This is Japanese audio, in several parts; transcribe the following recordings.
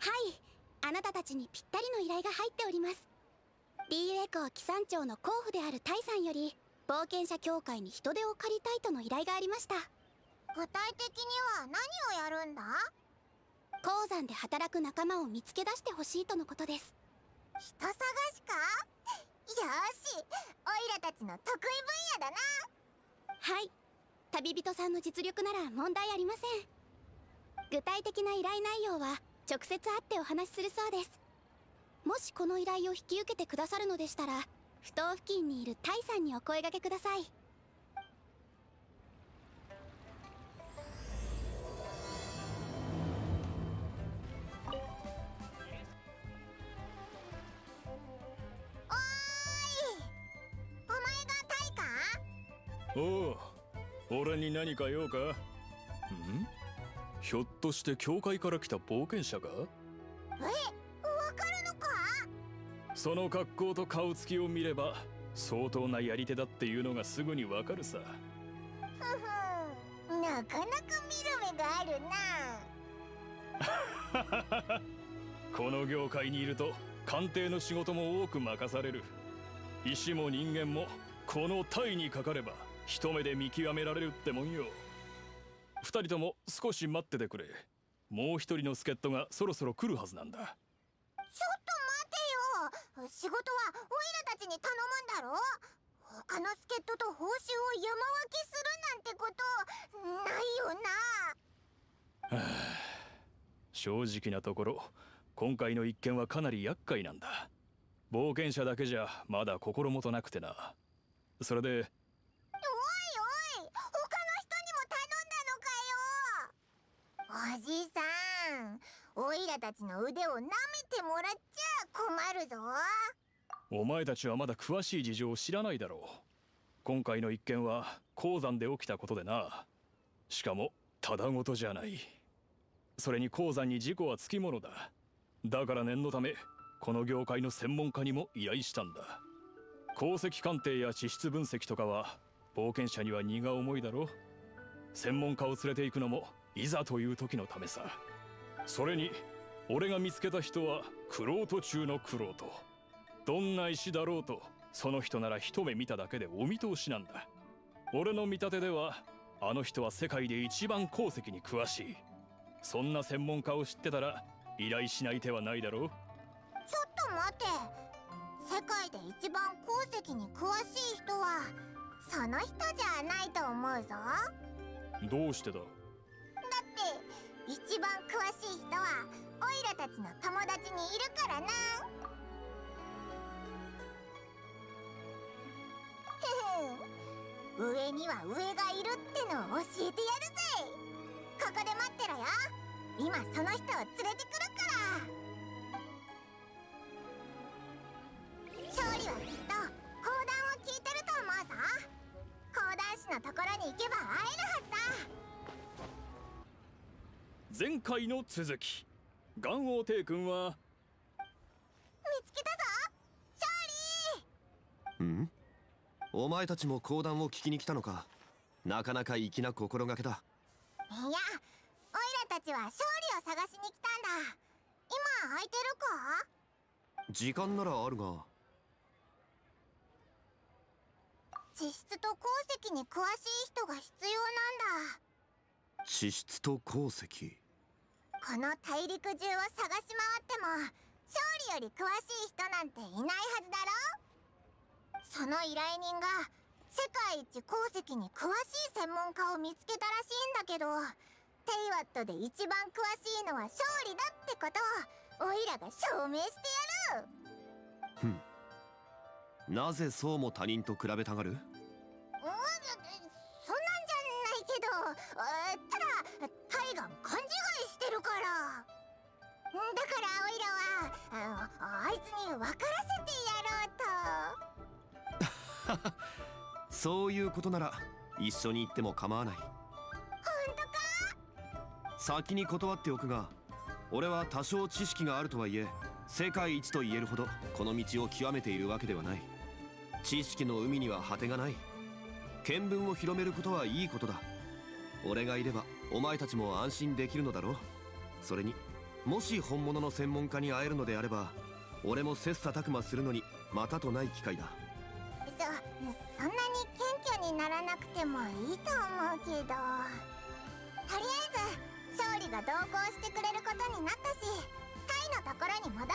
い、あなたたちにぴったりの依頼が入っております。リーウェコー騎山長の候補であるタイさんより冒険者協会に人手を借りたいとの依頼がありました。 具体的には何をやるんだ？ 鉱山で働く仲間を見つけ出してほしいとのことです。 人探しか？よし、オイラたちの得意分野だな。 はい、旅人さんの実力なら問題ありません。具体的な依頼内容は直接会ってお話しするそうです。もしこの依頼を引き受けてくださるのでしたら、埠頭付近にいるタイさんにお声掛けください。 おう、俺に何か用か？ひょっとして教会から来た冒険者か？ わかるのか？ その格好と顔つきを見れば相当なやり手だっていうのがすぐにわかるさ。 なかなか見る目があるな。 この業界にいると鑑定の仕事も多く任される。石も人間もこの体にかかれば一目で見極められるってもんよ。二人とも少し待っててくれ。もう一人の助っ人がそろそろ来るはずなんだ。 ちょっと待てよ。仕事はオイラたちに頼むんだろ。他の助っ人と報酬を山分けするなんてことないよな。 正直なところ今回の一件はかなり厄介なんだ。冒険者だけじゃまだ心もとなくてな。それで、 おいおい、他の人にも頼んだのかよ。おじさん、オイラたちの腕を舐めてもらっちゃ困るぞ。 お前たちはまだ詳しい事情を知らないだろう。今回の一件は鉱山で起きたことでな。しかもただごとじゃない。それに鉱山に事故はつきものだ。だから念のためこの業界の専門家にも依頼したんだ。鉱石鑑定や地質分析とかは冒険者には荷が重いだろ。専門家を連れて行くのもいざという時のためさ。それに俺が見つけた人は玄人中の玄人。どんな石だろうとその人なら一目見ただけでお見通しなんだ。俺の見立てではあの人は世界で一番鉱石に詳しい。そんな専門家を知ってたら依頼しない手はないだろう。 ちょっと待て。世界で一番鉱石に詳しい人はその人じゃないと思うぞ。 どうしてだ？ だって一番詳しい人はオイラたちの友達にいるからな。上には上がいるってのを教えてやるぜ。ここで待ってろよ。今その人を連れてくるから。勝利はきっと講談を聞いてると思うぞ。講談師のところに行けば会えるはずだ。 前回の続き。ガンオーテイ君は見つけたぞ勝利。 お前たちも講談を聞きに来たのか。なかなか粋な心がけだ。 いや、オイラたちは勝利を探しに来たんだ。今空いてるか？ 時間ならあるが。 地質と鉱石に詳しい人が必要なんだ。 地質と鉱石。 この大陸中を探し回っても勝利より詳しい人なんていないはずだろ。その依頼人が世界一鉱石に詳しい専門家を見つけたらしいんだけど、テイワットで一番詳しいのは勝利だってことをオイラが証明してやる。 なぜそうも他人と比べたがる？ そんなんじゃないけど、ただタイが勘違いしてるから。だからオイラはあいつに分からせてやろうと。 そういうことなら一緒に行っても構わない。 本当か？ 先に断っておくが、俺は多少知識があるとはいえ世界一と言えるほどこの道を極めているわけではない。知識の海には果てがない。見聞を広めることはいいことだ。俺がいればお前たちも安心できるのだろう。それにもし本物の専門家に会えるのであれば、俺も切磋琢磨するのにまたとない機会だ。 そんなに謙虚にならなくてもいいと思うけど、とりあえず勝利が同行してくれることになったし、タイのところに戻ろう。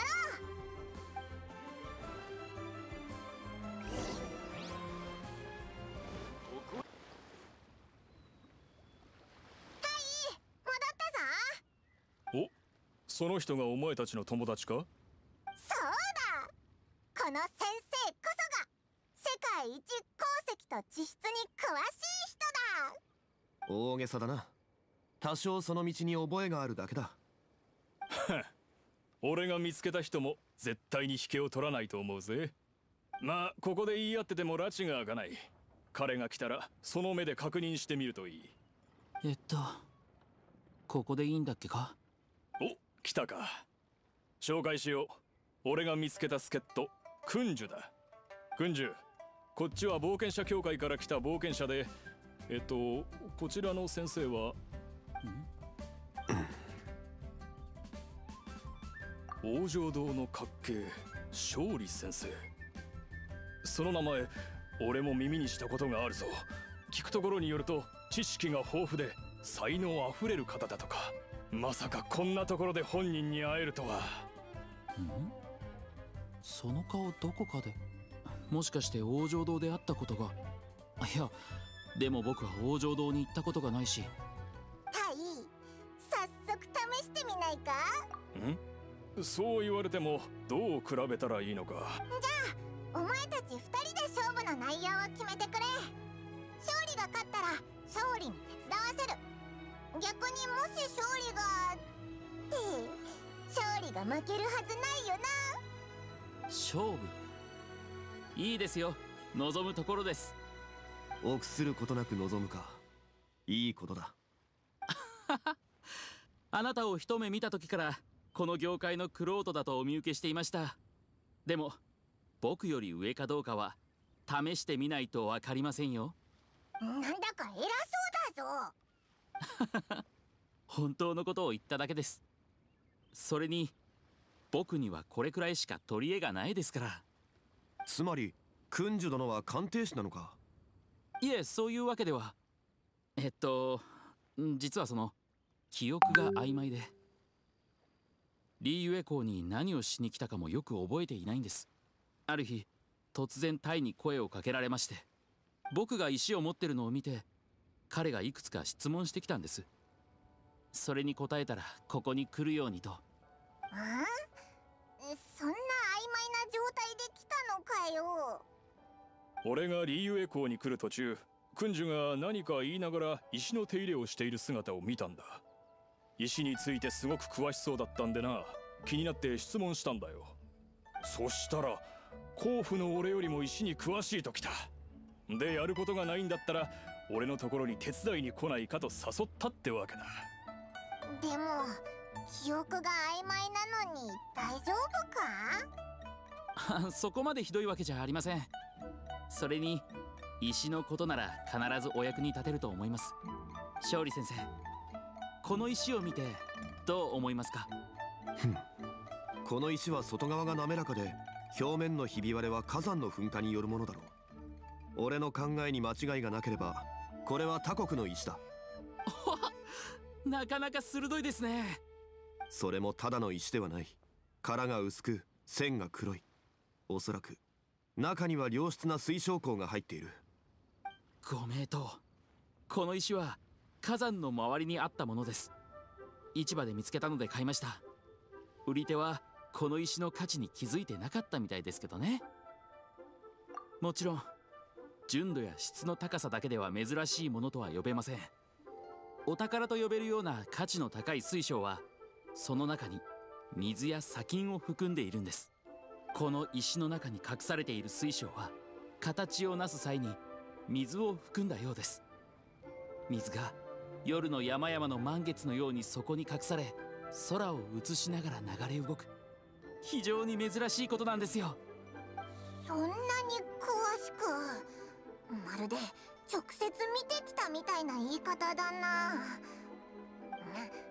タイ、戻ったぞ。 お、その人がお前たちの友達か？ そうだ、この先生こそが世界一鉱石と地質に詳しい人だ。 大げさだな。多少その道に覚えがあるだけだ。 俺が見つけた人も絶対に引けを取らないと思うぜ。まあここで言い合ってても拉致が開かない。彼が来たらその目で確認してみるといい。 ここでいいんだっけか？ お、来たか。紹介しよう。俺が見つけた助っ人、クンジュだ。クンジュ、こっちは冒険者協会から来た冒険者で、こちらの先生は王城堂の滑稽、勝利先生。その名前俺も耳にしたことがあるぞ。聞くところによると知識が豊富で才能あふれる方だとか。まさかこんなところで本人に会えるとは。 その顔どこかで、もしかして王城堂で会ったことが。いや、でも僕は王城堂に行ったことがないし。 タイ、早速試してみないか？ そう言われてもどう比べたらいいのか。 じゃあお前たち2人で勝負の内容を決めてくれ。勝利が勝ったら勝利に手伝わせる。逆にもし勝利がって勝利が負けるはずないよな。 勝負いいですよ。望むところです。 臆することなく望むか。いいことだ。 あなたを一目見た時からこの業界の玄人だとお見受けしていました。でも僕より上かどうかは試してみないと分かりませんよ。 なんだか偉そうだぞ。 本当のことを言っただけです。それに僕にはこれくらいしか取り柄がないですから。 つまりクンジュ殿は鑑定士なのか？ いえ、そういうわけでは。実はその記憶が曖昧で、リーユエ港に何をしに来たかもよく覚えていないんです。ある日突然タイに声をかけられまして、僕が石を持ってるのを見て彼がいくつか質問してきたんです。それに答えたらここに来るようにと。 そんな曖昧な状態で来たのかよ。 俺がリーユエ港に来る途中、クンジュが何か言いながら石の手入れをしている姿を見たんだ。石についてすごく詳しそうだったんでな、気になって質問したんだよ。そしたら甲府の俺よりも石に詳しいときた。で、やることがないんだったら俺のところに手伝いに来ないかと誘ったってわけだ。 でも記憶が曖昧なのに大丈夫か？ そこまでひどいわけじゃありません。それに石のことなら必ずお役に立てると思います。勝利先生、この石を見てどう思いますか？ この石は外側が滑らかで、表面のひび割れは火山の噴火によるものだろう。俺の考えに間違いがなければこれは他国の石だ。 なかなか鋭いですね。 それもただの石ではない。殻が薄く線が黒い。おそらく中には良質な水晶鉱が入っている。 ご名答。この石は火山の周りにあったものです。市場で見つけたので買いました。売り手はこの石の価値に気づいてなかったみたいですけどね。もちろん純度や質の高さだけでは珍しいものとは呼べません。お宝と呼べるような価値の高い水晶はその中に水や砂金を含んでいるんです。この石の中に隠されている水晶は形をなす際に水を含んだようです。水が夜の山々の満月のようにそこに隠され、空を映しながら流れ動く非常に珍しいことなんですよ。 そんなに詳しく、まるで直接見てきたみたいな言い方だな。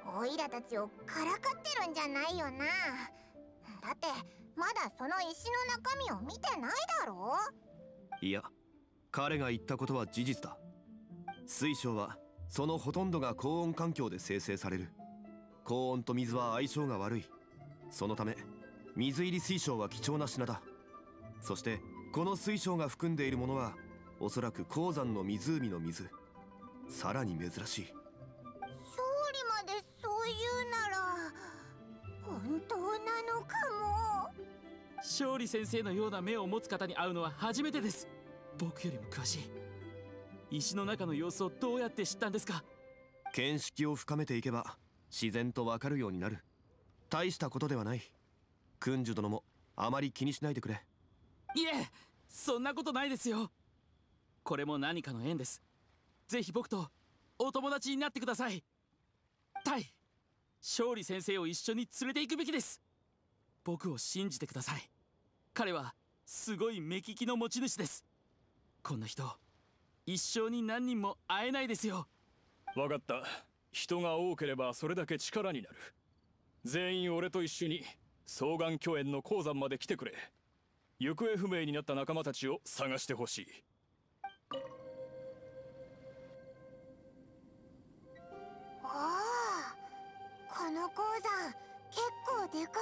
オイラたちをからかってるんじゃないよな。だってまだその石の中身を見てないだろ。 いや、彼が言ったことは事実だ。水晶はそのほとんどが高温環境で生成される。高温と水は相性が悪い。そのため水入り水晶は貴重な品だ。そしてこの水晶が含んでいるものはおそらく鉱山の湖の水。さらに珍しい。 勝利までそう言うなら本当なのかも。 勝利先生のような目を持つ方に会うのは初めてです。僕よりも詳しい。石の中の様子をどうやって知ったんですか？ 見識を深めていけば自然とわかるようになる。大したことではない。君主殿もあまり気にしないでくれ。 いえ、そんなことないですよ。これも何かの縁です。ぜひ僕とお友達になってください。タイ、勝利先生を一緒に連れて行くべきです。僕を信じてください。彼はすごい目利きの持ち主です。こんな人一生に何人も会えないですよ。 分かった。人が多ければそれだけ力になる。全員俺と一緒に双眼巨炎の鉱山まで来てくれ。行方不明になった仲間たちを探してほしい。 おお、この鉱山結構でかいんだな。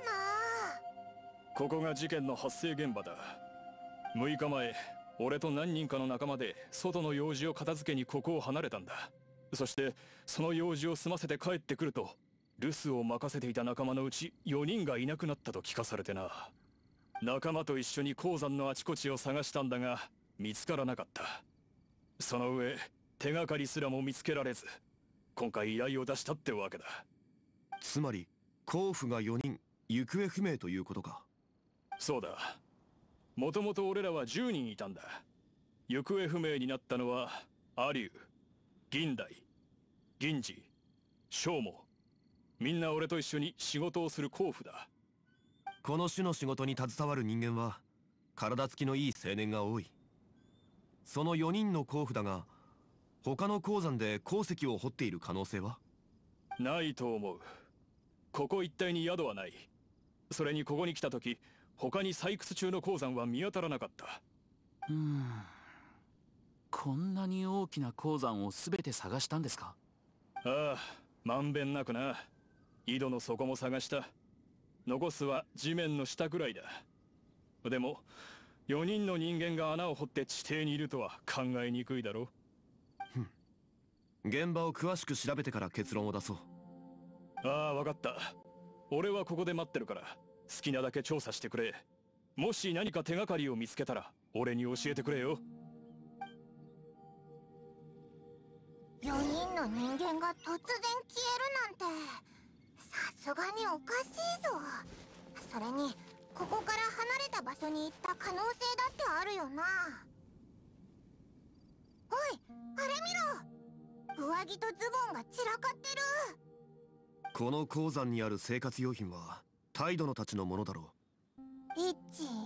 ここが事件の発生現場だ。6日前、俺と何人かの仲間で外の用事を片付けにここを離れたんだ。そしてその用事を済ませて帰ってくると、留守を任せていた仲間のうち4人がいなくなったと聞かされてな。仲間と一緒に鉱山のあちこちを探したんだが見つからなかった。その上手がかりすらも見つけられず、今回依頼を出したってわけだ。 つまり甲府が4人行方不明ということか。 そうだ。もともと俺らは10人いたんだ。行方不明になったのはアリュウ、銀大、銀次、正も。みんな俺と一緒に仕事をする甲府だ。 この種の仕事に携わる人間は体つきのいい青年が多い。その4人の甲府だが、他の鉱山で鉱石を掘っている可能性は？ ないと思う。ここ一帯に宿はない。それにここに来た時、他に採掘中の鉱山は見当たらなかった。 こんなに大きな鉱山を全て探したんですか？ ああ、まんべんなくな。井戸の底も探した。残すは地面の下くらいだ。でも4人の人間が穴を掘って地底にいるとは考えにくいだろう。 現場を詳しく調べてから結論を出そう。 ああ、分かった。俺はここで待ってるから好きなだけ調査してくれ。もし何か手がかりを見つけたら俺に教えてくれよ。 4人の人間が突然消えるなんてさすがにおかしいぞ。それにここから離れた場所に行った可能性だってあるよな。おい、あれ見ろ。上着とズボンが散らかってる。 この鉱山にある生活用品は態度のたちのものだろう。 1、2、3、4。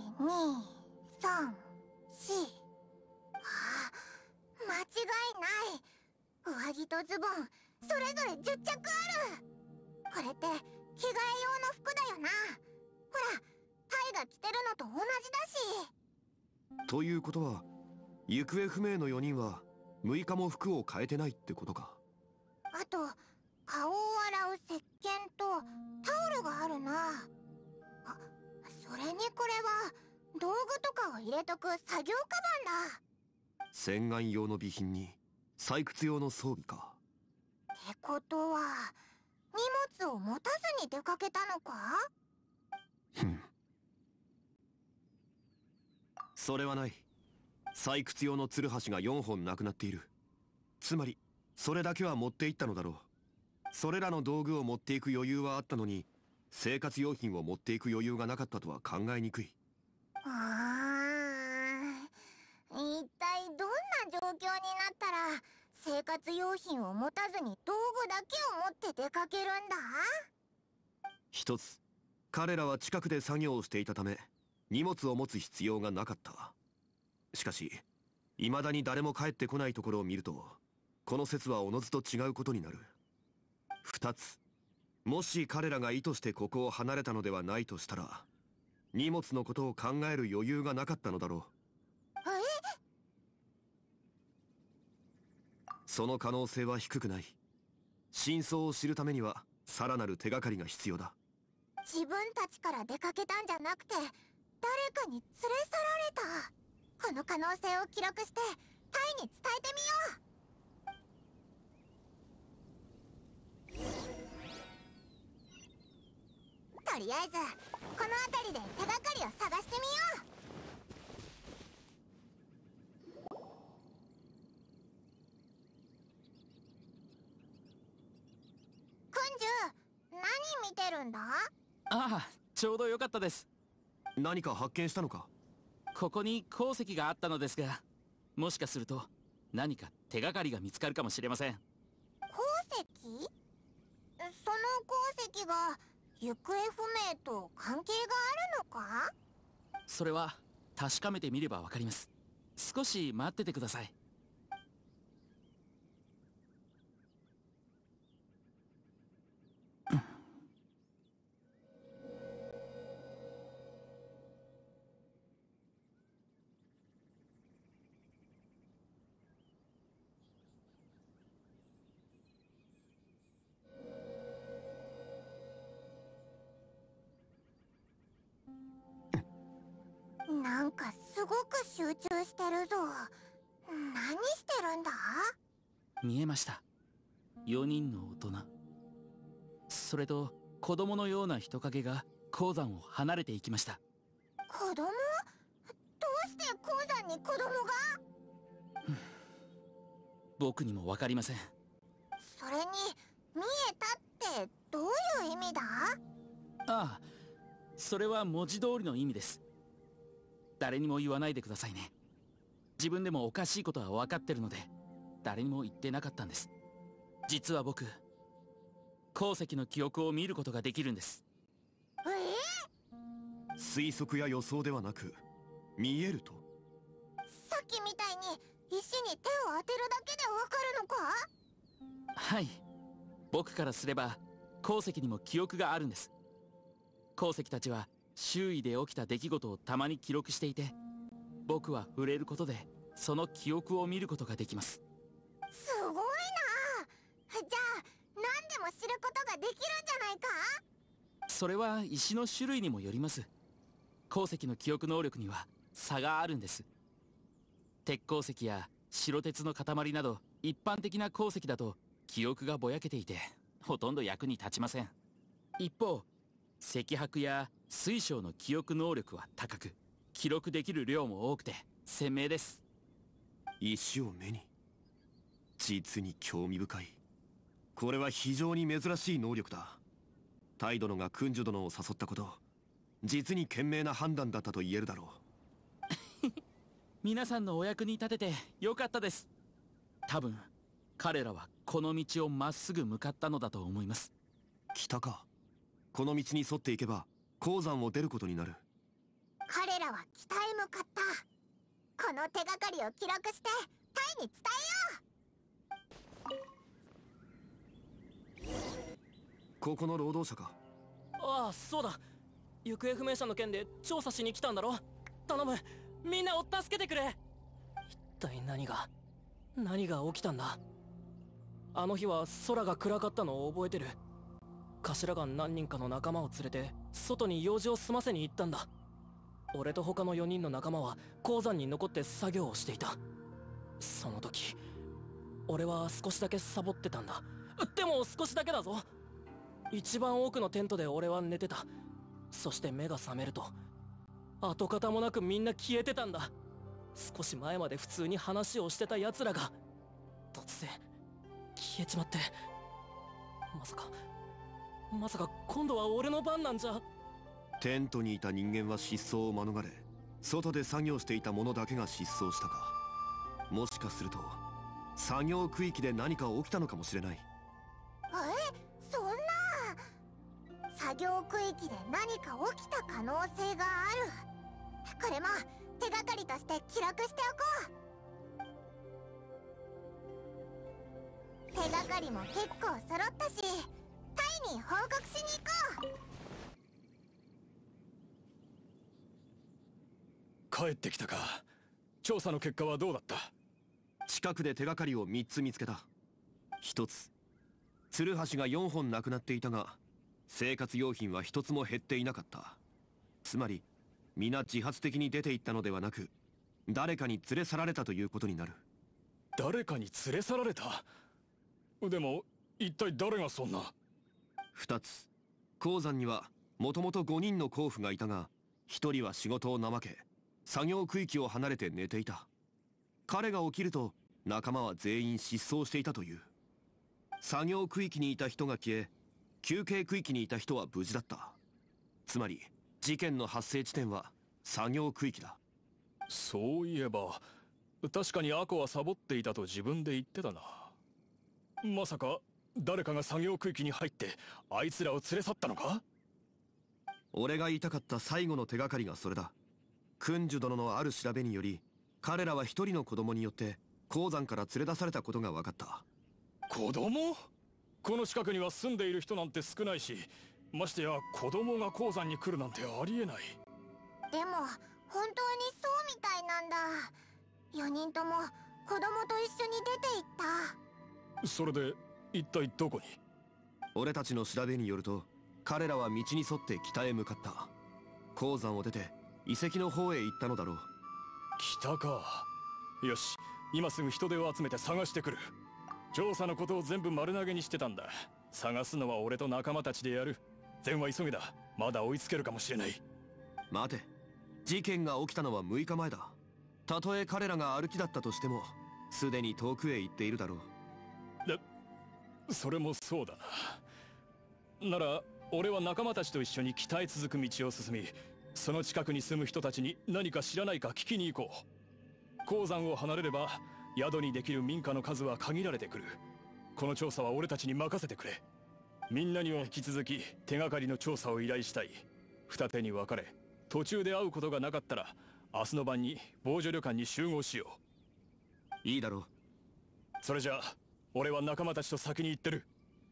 あ、間違いない。上着とズボンそれぞれ10着ある。これって着替え用の服だよな。ほら、タイが着てるのと同じだし。 ということは行方不明の4人は6日も服を変えてないってことか。 あと顔を洗う石鹸とタオルがあるな。あ、それにこれは道具とかを入れとく作業カバンだ。 洗顔用の備品に採掘用の装備か。 ってことは荷物を持たずに出かけたのか？ ふん。それはない。採掘用のツルハシが4本なくなっている。つまりそれだけは持っていったのだろう。それらの道具を持っていく余裕はあったのに、生活用品を持っていく余裕がなかったとは考えにくい。 一体どんな状況になったら生活用品を持たずに道具だけを持って出かけるんだ？ 一つ、彼らは近くで作業をしていたため荷物を持つ必要がなかった。しかし未だに誰も帰ってこないところを見ると、この説はおのずと違うことになる。 2つ。もし彼らが意図してここを離れたのではないとしたら、荷物のことを考える余裕がなかったのだろう。その可能性は低くない。真相を知るためにはさらなる手がかりが必要だ。 自分たちから出かけたんじゃなくて誰かに連れ去られた。この可能性を記録してタイに伝えてみよう。とりあえずこの辺りで手がかりを探してみよう。くんじゅ、何見てるんだ？ ああ、ちょうどよかったです。 何か発見したのか？ ここに鉱石があったのですが、もしかすると何か手がかりが見つかるかもしれません。 鉱石？その鉱石が行方不明と関係があるのか？ それは確かめてみればわかります。少し待っててください。 なんかすごく集中してるぞ。何してるんだ？ 見えました。4人の大人、それと子供のような人影が鉱山を離れていきました。 子供？どうして鉱山に子供が？ 僕にも分かりません。 それに見えたってどういう意味だ？ ああ、それは文字通りの意味です。誰にも言わないでくださいね。自分でもおかしいことは分かってるので誰にも言ってなかったんです。実は僕、鉱石の記憶を見ることができるんです。 推測や予想ではなく見えると？ さっきみたいに石に手を当てるだけでわかるのか？ はい、僕からすれば鉱石にも記憶があるんです。鉱石たちは周囲で起きた出来事をたまに記録していて、僕は触れることでその記憶を見ることができます。 すごいな。じゃあ何でも知ることができるんじゃないか？ それは石の種類にもよります。鉱石の記憶能力には差があるんです。鉄鉱石や白鉄の塊など一般的な鉱石だと記憶がぼやけていてほとんど役に立ちません。一方、石白や水晶の記憶能力は高く、記録できる量も多くて鮮明です。 石を目に。実に興味深い。これは非常に珍しい能力だ。タイ殿がクンジュ殿を誘ったこと、実に賢明な判断だったと言えるだろう。 皆さんのお役に立ててよかったです。多分彼らはこの道をまっすぐ向かったのだと思います。 北か。この道に沿っていけば鉱山を出ることになる。 彼らは北へ向かった。この手がかりを記録してタイに伝えよう。 ここの労働者か？ ああ、そうだ。行方不明者の件で調査しに来たんだろ。頼む、みんなを助けてくれ。一体何が起きたんだ？あの日は空が暗かったのを覚えてる。頭が何人かの仲間を連れて外に用事を済ませに行ったんだ。俺と他の4人の仲間は鉱山に残って作業をしていた。その時俺は少しだけサボってたんだ。でも少しだけだぞ。一番奥のテントで俺は寝てた。そして目が覚めると跡形もなくみんな消えてたんだ。少し前まで普通に話をしてた奴らが突然消えちまって、まさか今度は俺の番なんじゃ。 テントにいた人間は失踪を免れ、外で作業していた者だけが失踪したか。もしかすると作業区域で何か起きたのかもしれない。 そんな。作業区域で何か起きた可能性がある。これも手がかりとして記録しておこう。手がかりも結構揃ったし、 リに報告しに行こう。 帰ってきたか。調査の結果はどうだった？ 近くで手がかりを3つ見つけた。1つ、ツルハシが4本なくなっていたが、生活用品は1つも減っていなかった。つまり皆自発的に出て行ったのではなく、誰かに連れ去られたということになる。 誰かに連れ去られた？でも一体誰がそんな。 2つ、鉱山にはもともと5人の鉱夫がいたが、1人は仕事を怠け作業区域を離れて寝ていた。彼が起きると仲間は全員失踪していたという。作業区域にいた人が消え、休憩区域にいた人は無事だった。つまり事件の発生地点は作業区域だ。 そういえば確かにアコはサボっていたと自分で言ってたな。まさか誰かが作業区域に入ってあいつらを連れ去ったのか？ 俺が言いたかった最後の手がかりがそれだ。君主殿のある調べにより、彼らは一人の子供によって鉱山から連れ出されたことが分かった。 子供？この近くには住んでいる人なんて少ないし、ましてや子供が鉱山に来るなんてありえない。 でも本当にそうみたいなんだ。4人とも子供と一緒に出て行った。 それで一体どこに？ 俺たちの調べによると、彼らは道に沿って北へ向かった。鉱山を出て遺跡の方へ行ったのだろう。 北か。よし、今すぐ人手を集めて探してくる。調査のことを全部丸投げにしてたんだ。探すのは俺と仲間たちでやる。善は急げだ。まだ追いつけるかもしれない。 待て、事件が起きたのは6日前だ。たとえ彼らが歩きだったとしても、すでに遠くへ行っているだろう。 それもそうだな。なら俺は仲間たちと一緒に北へ続く道を進み、その近くに住む人たちに何か知らないか聞きに行こう。鉱山を離れれば宿にできる民家の数は限られてくる。この調査は俺たちに任せてくれ。みんなには引き続き手がかりの調査を依頼したい。二手に分かれ、途中で会うことがなかったら明日の晩に防除旅館に集合しよう。いいだろう。 それじゃあ俺は仲間たちと先に行ってる。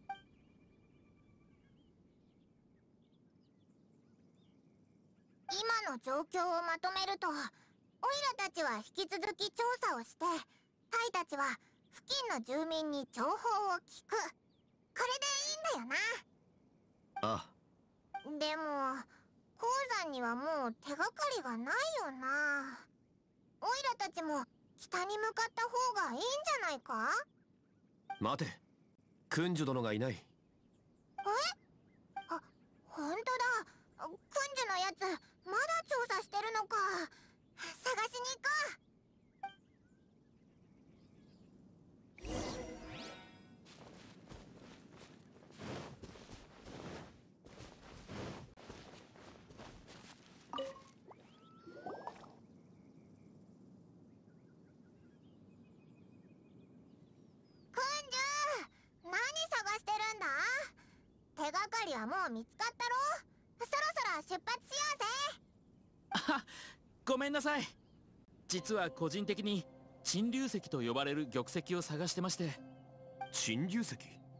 今の状況をまとめると、オイラたちは引き続き調査をして、タイたちは付近の住民に情報を聞く。これでいいんだよな。 ああ。でも鉱山にはもう手がかりがないよな。オイラたちも北に向かった方がいいんじゃないか？ 待て、君主殿がいない。 え？あ、本当だ。君主のやつまだ調査してるのか。探しに行こう。手がかりはもう見つかったろ。そろそろ出発しようぜ。 あ、ごめんなさい。実は個人的に沈流石と呼ばれる玉石を探してまして。 沈流石？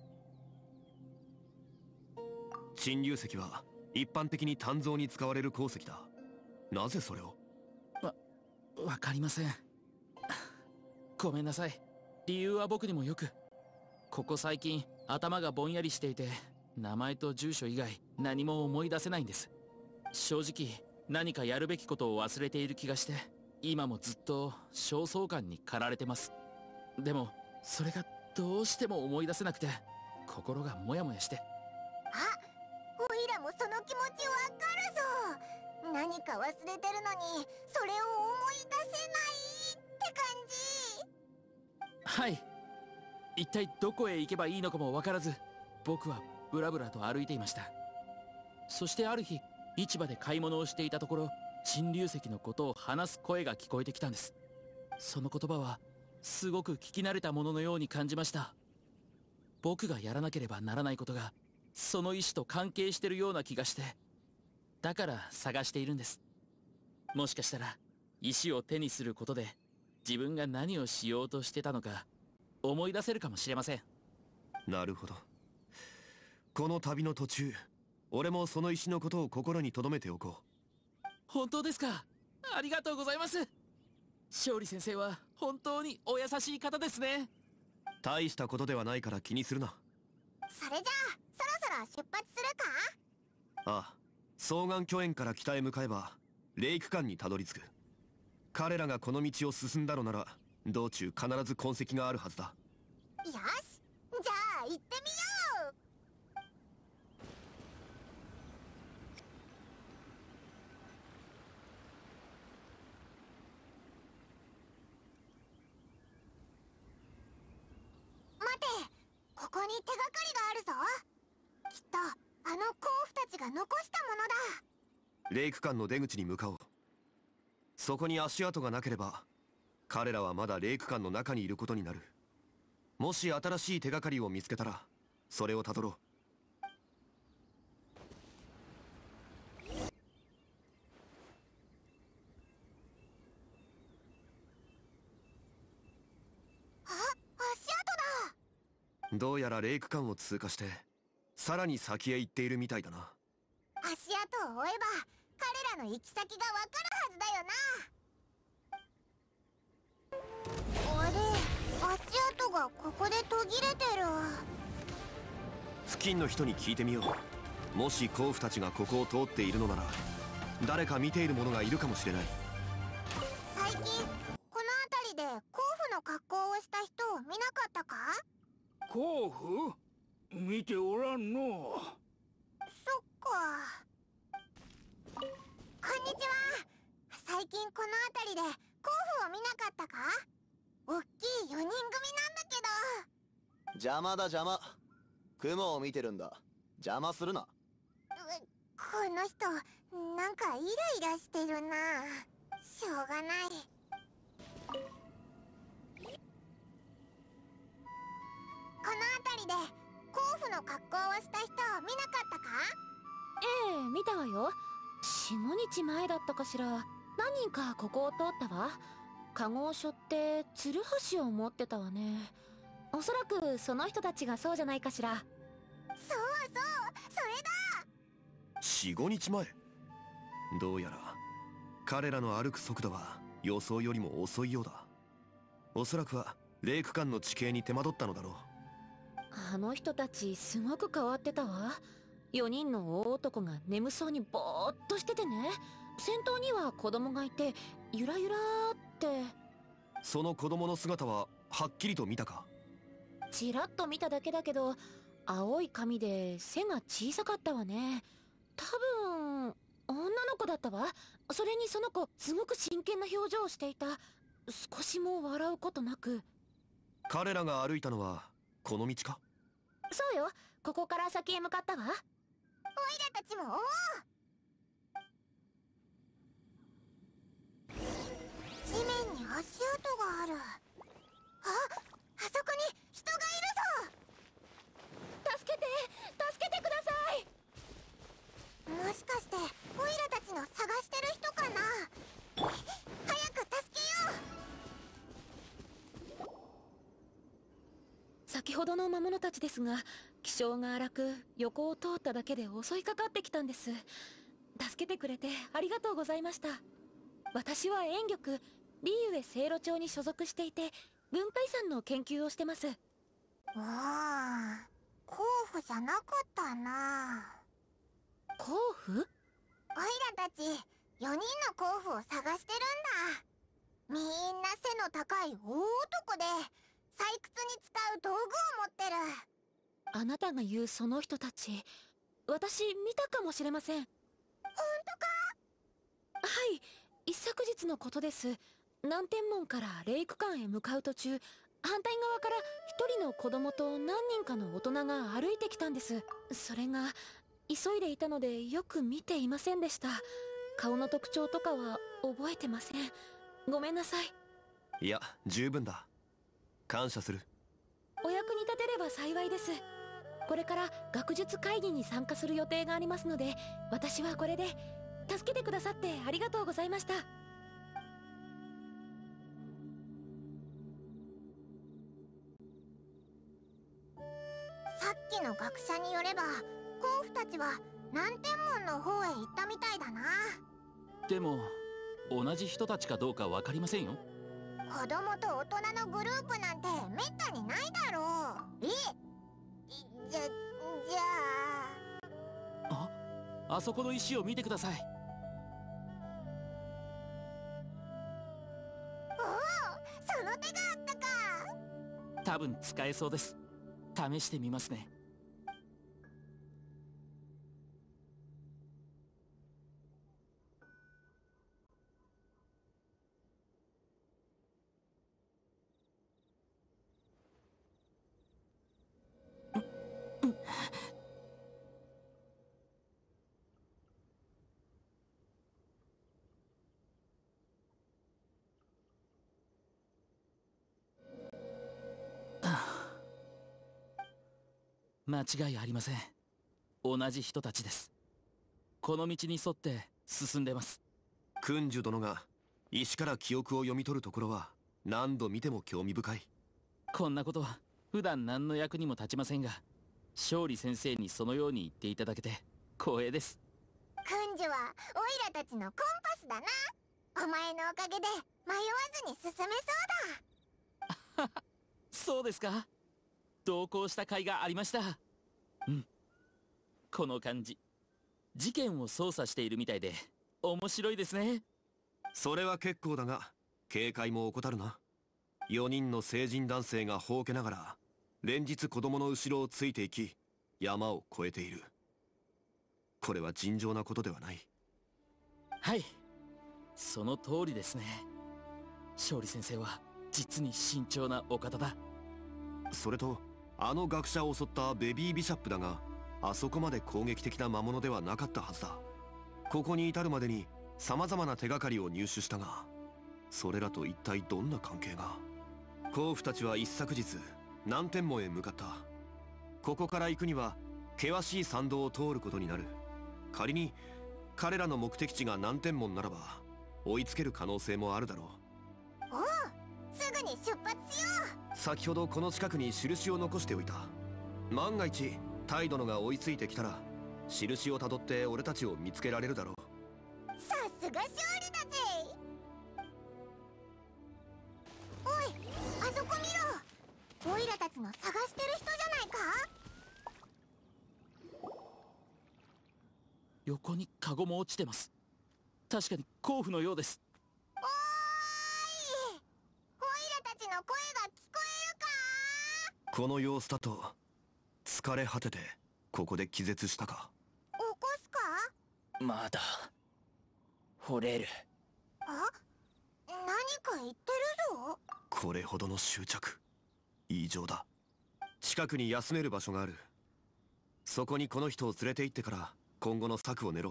沈流石は一般的に鍛造に使われる鉱石だ。なぜそれを？ わかりません。ごめんなさい。理由は僕にもよく。ここ最近頭がぼんやりしていて、名前と住所以外何も思い出せないんです。正直何かやるべきことを忘れている気がして、今もずっと焦燥感に駆られてます。でもそれがどうしても思い出せなくて、心がモヤモヤして。 あ、オイラもその気持ちわかるぞ。何か忘れてるのにそれを思い出せないって感じ。 はい。一体どこへ行けばいいのかも分からず、僕はブラブラと歩いていました。そしてある日、市場で買い物をしていたところ、沈流石のことを話す声が聞こえてきたんです。その言葉はすごく聞き慣れたもののように感じました。僕がやらなければならないことがその石と関係してるような気がして、だから探しているんです。もしかしたら石を手にすることで自分が何をしようとしてたのか思い出せるかもしれません。 なるほど。 この旅の途中、俺もその石のことを心に留めておこう。 本当ですか。ありがとうございます。勝利先生は本当にお優しい方ですね。 大したことではないから気にするな。 それじゃあそろそろ出発するか？ ああ、双眼巨園から北へ向かえばレイク間にたどり着く。彼らがこの道を進んだのなら道中必ず痕跡があるはずだ。 よし、じゃあ行ってみよう。待て、ここに手がかりがあるぞ。きっとあの甲府たちが残したものだ。 レイク間の出口に向かおう。そこに足跡がなければ彼らはまだレイク間の中にいることになる。もし新しい手がかりを見つけたらそれをたどろう。 あ、足跡だ。 どうやらレイク間を通過してさらに先へ行っているみたいだな。 足跡を追えば彼らの行き先がわかるはずだよな。あれ、足跡がここで途切れてる。 付近の人に聞いてみよう。もし甲府たちがここを通っているのなら誰か見ている者がいるかもしれない。 最近この辺りで甲府の格好をした人を見なかったか？ 甲府見ておらんの。 そっか。こんにちは。最近この辺りで甲府を見なかったか？おっきい4人組なんだけど。 邪魔だ邪魔。雲を見てるんだ。邪魔するな。 この人なんかイライラしてるな。しょうがない。この辺りで甲府の格好をした人を見なかったか？ ええ、見たわよ。4、5日前だったかしら。何人かここを通ったわ。カゴを背負ってツルハシを持ってたわね。おそらくその人たちがそうじゃないかしら。 そうそう、それだ。 4、5日前。どうやら彼らの歩く速度は予想よりも遅いようだ。おそらくはレイク間の地形に手間取ったのだろう。 あの人たちすごく変わってたわ。4人の大男が眠そうにぼーっとしててね。先頭には子供がいてゆらゆらーって。 その子供の姿ははっきりと見たか？ ちらっと見ただけだけど、青い髪で背が小さかったわね。多分女の子だったわ。それにその子すごく真剣な表情をしていた。少しも笑うことなく。 彼らが歩いたのはこの道か？ そうよ、ここから先へ向かったわ。 オイラたちも追おう。地面に足跡がある。あそこに人がいるぞ。 助けてください。 もしかしてオイラたちの探してる人かな。早く助けよう。 先ほどの魔物たちですが、気性が荒く横を通っただけで襲いかかってきたんです。助けてくれてありがとうございました。私は縁玉リーウェ聖路町に所属していて文化遺産の研究をしてます。 ああ、甲府じゃなかったな。 甲府？ オイラたち4人の甲府を探してるんだ。みんな背の高い大男で採掘に使う道具を持ってる。 あなたが言うその人たち、私見たかもしれません。 本当か？ はい、一昨日のことです。南天門からレイク間へ向かう途中、反対側から一人の子供と何人かの大人が歩いてきたんです。それが急いでいたのでよく見ていませんでした。顔の特徴とかは覚えてません。ごめんなさい。 いや、十分だ。感謝する。 お役に立てれば幸いです。これから学術会議に参加する予定がありますので、私はこれで。助けてくださってありがとうございました。 さっき時の学者によれば甲府たちは南天門の方へ行ったみたいだな。 でも同じ人たちかどうか分かりませんよ。 子供と大人のグループなんてめったにないだろう。じゃあそこの石を見てください。 おお、その手があったか。 多分使えそうです。試してみますね。間違いありません。同じ人たちです。この道に沿って進んでます。 君主殿が石から記憶を読み取るところは何度見ても興味深い。 こんなことは普段何の役にも立ちませんが、勝利先生にそのように言っていただけて光栄です。 君主はオイラたちのコンパスだな。お前のおかげで迷わずに進めそうだ。 そうですか。同行した甲斐がありました。うん、この感じ、事件を捜査しているみたいで面白いですね。 それは結構だが警戒も怠るな。4人の成人男性がほうけながら連日子供の後ろをついていき山を越えている。これは尋常なことではない。 はい、その通りですね。勝利先生は実に慎重なお方だ。 それとあの学者を襲ったベビービシャップだが、あそこまで攻撃的な魔物ではなかったはずだ。ここに至るまでに様々な手がかりを入手したが、それらと一体どんな関係が。甲府たちは一昨日南天門へ向かった。ここから行くには険しい山道を通ることになる。仮に彼らの目的地が南天門ならば追いつける可能性もあるだろう。 おう、すぐに出発しよう。 先ほどこの近くに印を残しておいた。万が一タイ殿が追いついてきたら印をたどって俺たちを見つけられるだろう。 さすが勝利だぜ。おい、あそこ見ろ。オイラたちの探してる人じゃないか。 横にカゴも落ちてます。確かに甲府のようです。 おーい、オイラたちの声が聞こえるか。 この様子だと疲れ果ててここで気絶したか。 起こすか。 まだ惚れる。 あ、何か言ってるぞ。 これほどの執着異常だ。近くに休める場所がある。そこにこの人を連れて行ってから今後の策を練ろう。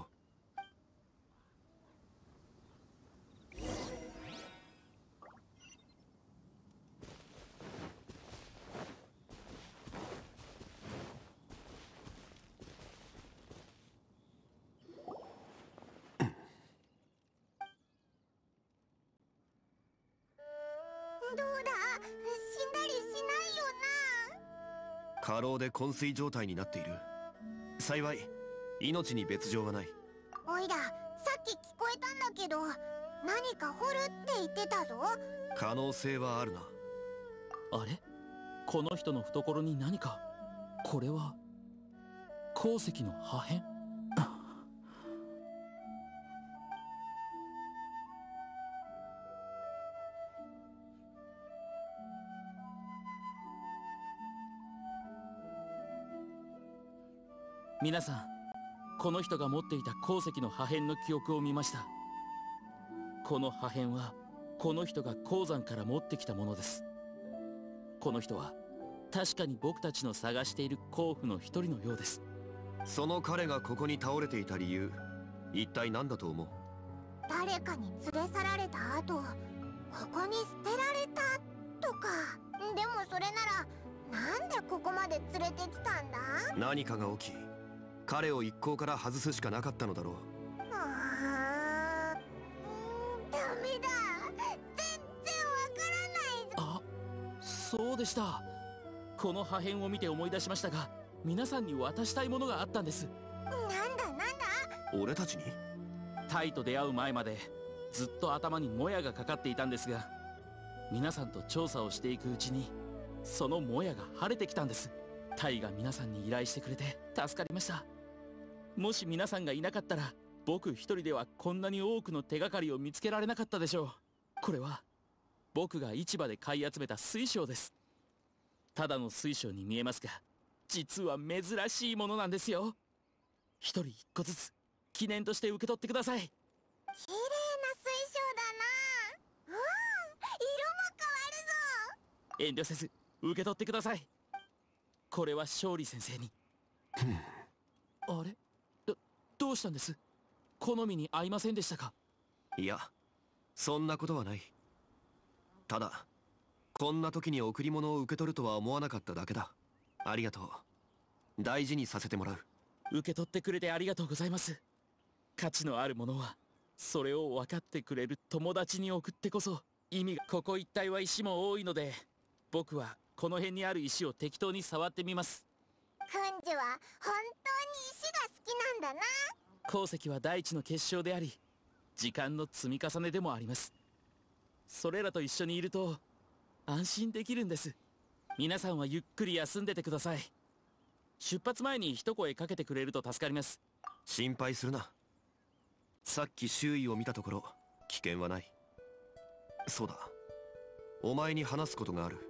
どうだ、死んだりしないよな。 過労で昏睡状態になっている。幸い命に別状はない。 おいら、さっき聞こえたんだけど、何か掘るって言ってたぞ。 可能性はあるな。 あれ、この人の懐に何か。これは鉱石の破片。皆さん、この人が持っていた鉱石の破片の記憶を見ました。この破片はこの人が鉱山から持ってきたものです。この人は確かに僕たちの探している甲府の一人のようです。 その彼がここに倒れていた理由、一体何だと思う？ 誰かに連れ去られた後、ここに捨てられたとか。でもそれならなんでここまで連れてきたんだ。 何かが起き彼を一行から外すしかなかったのだろう。 ダメだ、全然わからないぞ。 あ、そうでした。この破片を見て思い出しましたが、 皆さんに渡したいものがあったんです。 なんだ俺たちに？ タイと出会う前までずっと頭にもやがかかっていたんですが、皆さんと調査をしていくうちにそのもやが晴れてきたんです。タイが皆さんに依頼してくれて助かりました。もし皆さんがいなかったら僕一人ではこんなに多くの手がかりを見つけられなかったでしょう。これは僕が市場で買い集めた水晶です。ただの水晶に見えますが、実は珍しいものなんですよ。一人一個ずつ記念として受け取ってください。 綺麗な水晶だな。うわあ、色も変わるぞ。 遠慮せず受け取ってください。これは勝利先生に。あれ、どうしたんです？好みに合いませんでしたか？ いや、そんなことはない。ただこんな時に贈り物を受け取るとは思わなかっただけだ。ありがとう。大事にさせてもらう。 受け取ってくれてありがとうございます。価値のあるものはそれを分かってくれる友達に送ってこそ意味が。ここ一帯は石も多いので、僕はこの辺にある石を適当に触ってみます。 くんじは本当に石が好きなんだな。 鉱石は大地の結晶であり、時間の積み重ねでもあります。それらと一緒にいると安心できるんです。皆さんはゆっくり休んでてください。出発前に一声かけてくれると助かります。 心配するな。さっき周囲を見たところ危険はない。そうだ、お前に話すことがある。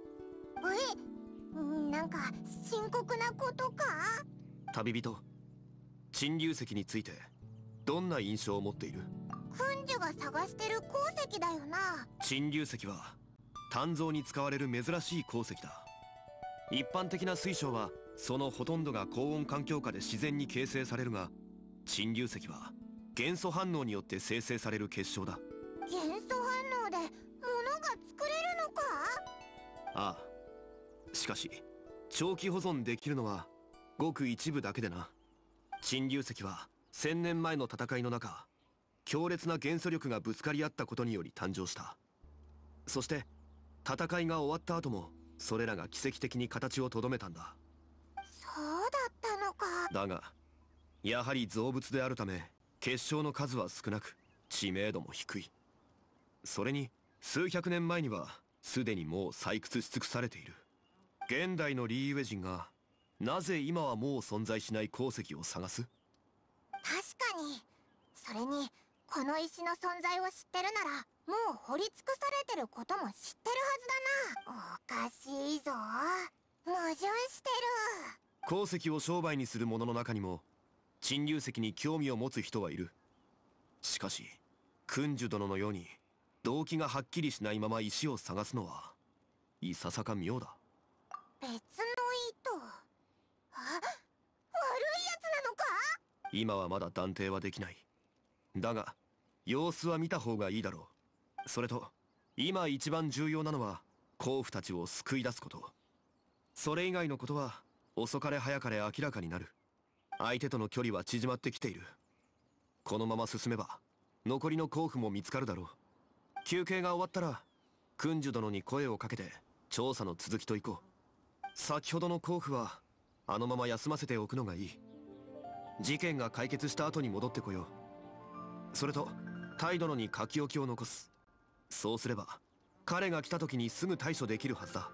なんか深刻なことか？ 旅人、陳龍石についてどんな印象を持っている？ くんじゅが探してる鉱石だよな。 陳龍石は鍛造に使われる珍しい鉱石だ。一般的な水晶はそのほとんどが高温環境下で自然に形成されるが、陳龍石は元素反応によって生成される結晶だ。 元素反応で物が作れるのか？ ああ、しかし長期保存できるのはごく一部だけでな。陳龍石は1000年前の戦いの中、強烈な元素力がぶつかり合ったことにより誕生した。そして戦いが終わった後もそれらが奇跡的に形をとどめたんだ。 そうだったのか。 だがやはり造物であるため結晶の数は少なく知名度も低い。それに数百年前にはすでにもう採掘し尽くされている。現代のリーウェ人がなぜ今はもう存在しない鉱石を探す？ 確かに。それにこの石の存在を知ってるならもう掘り尽くされてることも知ってるはずだな。おかしいぞ。矛盾してる。 鉱石を商売にする者の中にも陳龍石に興味を持つ人はいる。しかし君主殿のように動機がはっきりしないまま石を探すのはいささか妙だ。 別の意図。あ、悪いやつなのか？ 今はまだ断定はできない。だが様子は見た方がいいだろう。それと今一番重要なのは甲府たちを救い出すこと。それ以外のことは遅かれ早かれ明らかになる。相手との距離は縮まってきている。このまま進めば残りの甲府も見つかるだろう。休憩が終わったら君主殿に声をかけて調査の続きといこう。先ほどの甲府はあのまま休ませておくのがいい。事件が解決した後に戻ってこよう。それとタイ殿に書き置きを残す。そうすれば彼が来た時にすぐ対処できるはずだ。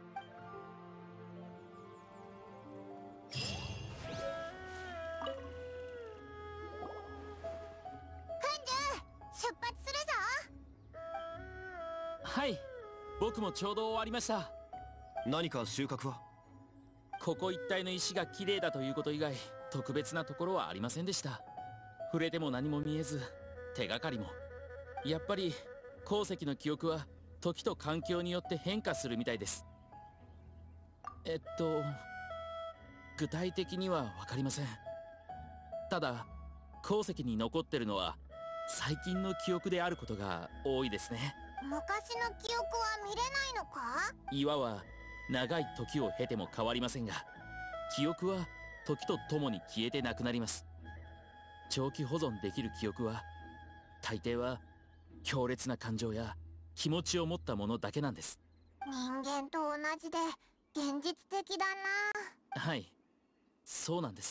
出発するぞ。 はい、僕もちょうど終わりました。 何か収穫は？ ここ一帯の石が綺麗だということ以外特別なところはありませんでした。触れても何も見えず、手がかりも。やっぱり鉱石の記憶は時と環境によって変化するみたいです。具体的には分かりません。ただ鉱石に残ってるのは最近の記憶であることが多いですね。 昔の記憶は見れないのか？ 岩は長い時を経ても変わりませんが、記憶は時とともに消えてなくなります。長期保存できる記憶は大抵は強烈な感情や気持ちを持ったものだけなんです。 人間と同じで現実的だな。 はい、 そうなんです。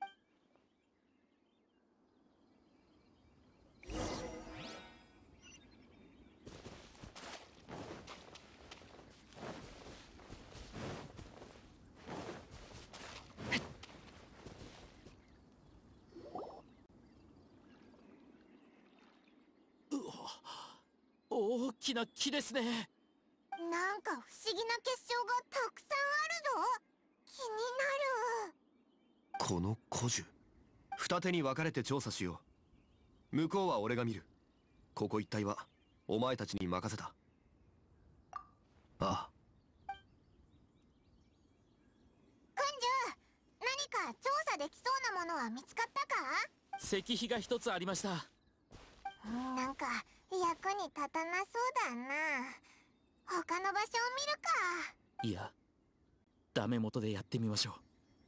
大きな木ですね。 なんか不思議な結晶がたくさんあるぞ。気になる。 この古樹、二手に分かれて調査しよう。向こうは俺が見る。ここ一帯はお前たちに任せた。ああ。 君主、何か調査できそうなものは見つかったか？ 石碑が一つありました。 なんか役に立たなそうだな。他の場所を見るか。 いや、ダメ元でやってみましょう。